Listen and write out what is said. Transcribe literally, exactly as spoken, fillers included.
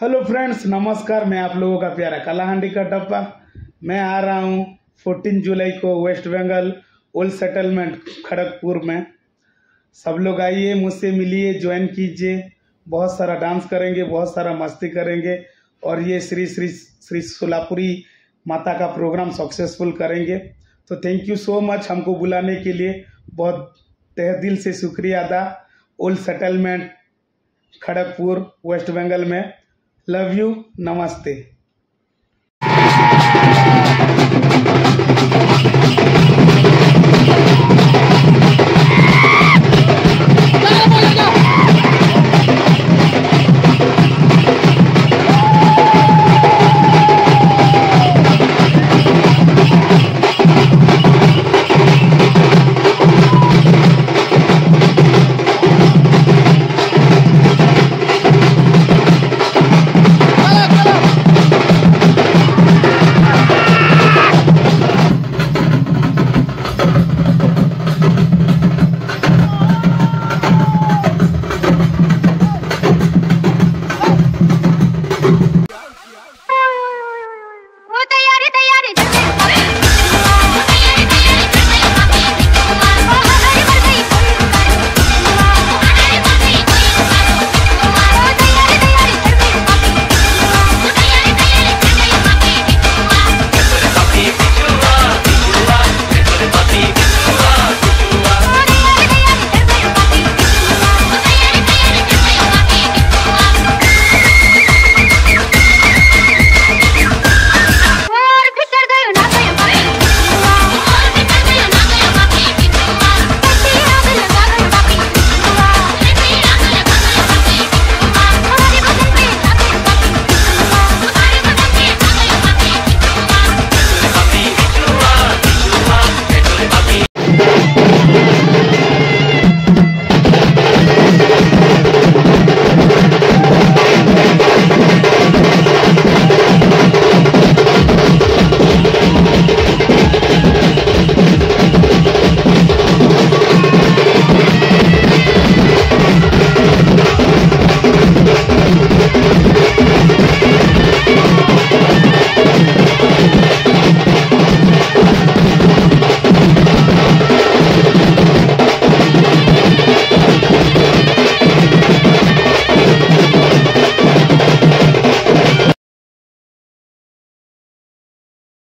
Hello friends, नमस्कार। मैं आप लोगों का प्यारा कालाहांडी का डब्बा। मैं आ रहा हूँ चौदह जुलाई को वेस्ट बंगाल ओल्ड सेटलमेंट खड़गपुर में। सब लोग आइए, मुझसे मिलिए, ज्वाइन कीजिए। बहुत सारा डांस करेंगे, बहुत सारा मस्ती करेंगे और ये श्री श्री श्री सोलापुरी माता का प्रोग्राम सक्सेसफुल करेंगे। तो थैंक यू सो मच हमको बुलाने के लिए। बहुत तहे दिल से शुक्रिया अदा। ओल्ड सेटलमेंट खड़गपुर वेस्ट बंगाल में। लव यू, नमस्ते।